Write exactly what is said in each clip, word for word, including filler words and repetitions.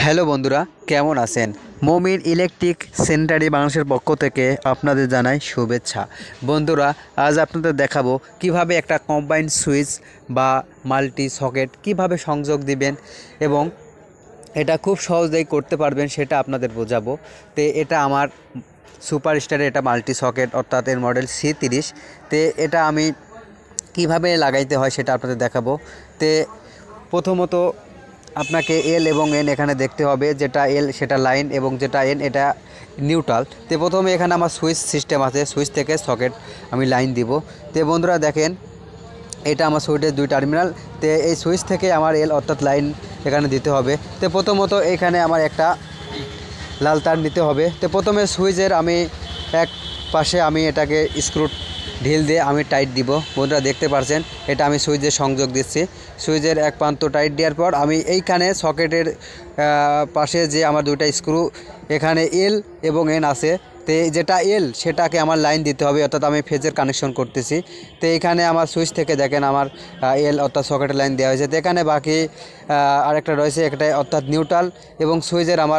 Hello বন্ধুরা, কেমন আছেন? মমিন ইলেকট্রিক সেন্টারে বাংলাদেশের পক্ষ থেকে আপনাদের জানাই শুভেচ্ছা। বন্ধুরা, আজ আপনাদের দেখাবো কিভাবে একটা কম্বাইন্ড সুইচ বা মাল্টি সকেট কিভাবে সংযোগ দিবেন এবং এটা খুব সহজেই করতে পারবেন সেটা আপনাদের বোঝাবো। তো এটা আমার সুপার স্টারে এটা মাল্টি সকেট, অর্থাৎ এর মডেল সি তিরিশ। তো এটা আমি কিভাবে লাগাইতে হয় সেটা আপনাদের দেখাবো। তো প্রথমত আপনাকে এল এবং এন এখানে দেখতে হবে, যেটা এল সেটা লাইন এবং যেটা এন এটা নিউট্রাল। তো প্রথমে এখানে আমার সুইচ সিস্টেম আছে, সুইচ থেকে সকেট আমি লাইন দিব। তো বন্ধুরা দেখেন, এটা আমার সুইচের দুই টার্মিনাল। তো এই সুইচ থেকে আমার এল অর্থাৎ লাইন এখানে দিতে হবে। তো প্রথমত এখানে আমার একটা লাল তার নিতে হবে। তো প্রথমে সুইচের আমি এক পাশে আমি এটাকে স্ক্রু ঢিল দিয়ে আমি টাইট দিব। বন্ধুরা দেখতে পাচ্ছেন, এটা আমি সুইচের সংযোগ দিচ্ছি। সুইচের এক প্রান্ত টাইট দেওয়ার পর আমি এইখানে সকেটের পাশে যে আমার দুইটা স্ক্রু এখানে এল এবং এন আছে, তো যেটা এল সেটাকে আমার লাইন দিতে হবে, অর্থাৎ আমি ফেজের কানেকশন করতেছি। তো এখানে আমার সুইচ থেকে দেখেন আমার এল অর্থাৎ সকেটের লাইন দেওয়া হয়েছে। তো এখানে বাকি আরেকটা রয়েছে, একটা অর্থাৎ নিউট্রাল এবং সুইচের আমার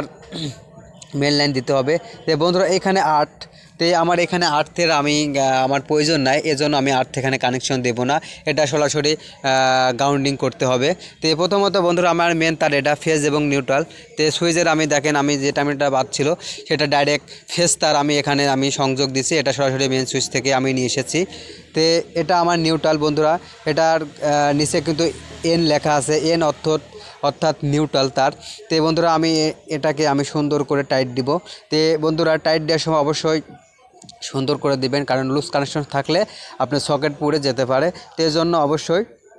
মেন লাইন দিতে হবে। তো বন্ধুরা এখানে আট, তো আমার এখানে আর্থের আমি আমার প্রয়োজন নাই, এজন্য আমি আর্থ এখানে কানেকশন দেব না, এটা সরাসরি গ্রাউন্ডিং করতে হবে। তো প্রথমত বন্ধুরা আমার মেন তার এটা ফেজ এবং নিউট্রাল। তো সুইচের আমি দেখেন আমি যে টার্মিনালটা বাদ ছিল সেটা ডাইরেক্ট ফেজ তার আমি এখানে আমি সংযোগ দিছি, এটা সরাসরি মেন সুইচ থেকে আমি নিয়ে এসেছি। তো এটা আমার নিউট্রাল বন্ধুরা, এটার নিচে কিন্তু এন লেখা আছে, এন অর্থ অর্থাৎ নিউট্রাল তার। তো বন্ধুরা আমি এটাকে আমি সুন্দর করে টাইট দিব। তো বন্ধুরা টাইট দেওয়ার সময় অবশ্যই সুন্দর করে দিবেন, কারণ লুজ কানেকশন থাকলে আপনার সকেট পুড়ে যেতে পারে। তো এই জন্য অবশ্যই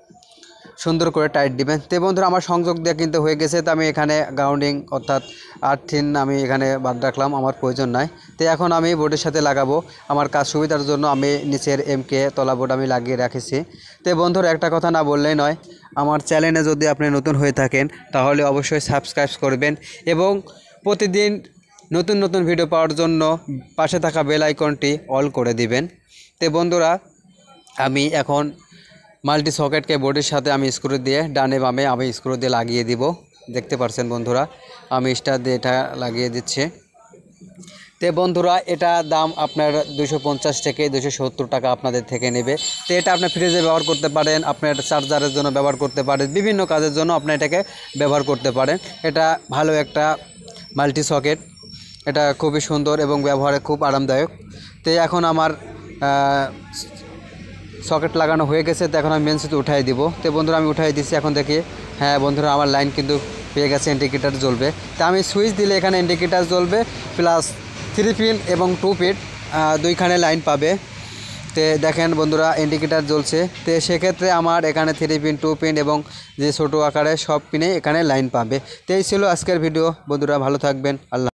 সুন্দর করে টাইট দিবেন। তো বন্ধুরা আমার সংযোগ দেওয়া কিন্তু হয়ে গেছে। তো আমি এখানে গ্রাউন্ডিং অর্থাৎ আর্থিন আমি এখানে বাদ রাখলাম, আমার প্রয়োজন নাই। তো এখন আমি বোর্ডের সাথে লাগাবো, আমার কাজ সুবিধার জন্য আমি নিচের এমকে তলা বোর্ড আমি লাগিয়ে রেখেছি। তো বন্ধুরা একটা কথা না বললেই নয়, আমার চ্যানেলে যদি আপনি নতুন হয়ে থাকেন তাহলে অবশ্যই সাবস্ক্রাইব করবেন এবং প্রতিদিন নতুন নতুন ভিডিও পাওয়ার জন্য পাশে থাকা বেল আইকনটি অল করে দিবেন। তো বন্ধুরা আমি এখন মাল্টি সকেটকে বোর্ডের সাথে আমি স্ক্রু দিয়ে ডানে বামে আমি স্ক্রু দিয়ে লাগিয়ে দিব। দেখতে পাচ্ছেন বন্ধুরা আমি স্টার দিয়ে এটা লাগিয়ে দিচ্ছি। তো বন্ধুরা এটা দাম আপনার দুশো পঞ্চাশ থেকে দুশো সত্তর টাকা আপনাদের থেকে নেবে। তো এটা আপনার ফ্রিজে ব্যবহার করতে পারেন, আপনার চার্জারের জন্য ব্যবহার করতে পারেন, বিভিন্ন কাজের জন্য আপনি এটাকে ব্যবহার করতে পারেন। এটা ভালো একটা মাল্টি সকেট, এটা খুবই সুন্দর এবং ব্যবহারে খুব আরামদায়ক। তো এখন আমার সকেট লাগানো হয়ে গেছে। তো এখন আমি মেন সুইচ উঠাই দিব। তো বন্ধুরা আমি উঠাই দিচ্ছি, এখন দেখি হ্যাঁ বন্ধুরা আমার লাইন কিন্তু পেয়ে গেছে, ইন্ডিকেটার জ্বলবে। তো আমি সুইচ দিলে এখানে ইন্ডিকেটার জ্বলবে, প্লাস থ্রি পিন এবং টু পিন দুইখানে লাইন পাবে। তো দেখেন বন্ধুরা ইন্ডিকেটার জ্বলছে। তো সেক্ষেত্রে আমার এখানে থ্রি পিন টু পিন এবং যে ছোটো আকারে সব পিনে এখানে লাইন পাবে। তো এই ছিল আজকের ভিডিও বন্ধুরা, ভালো থাকবেন, আল্লাহ।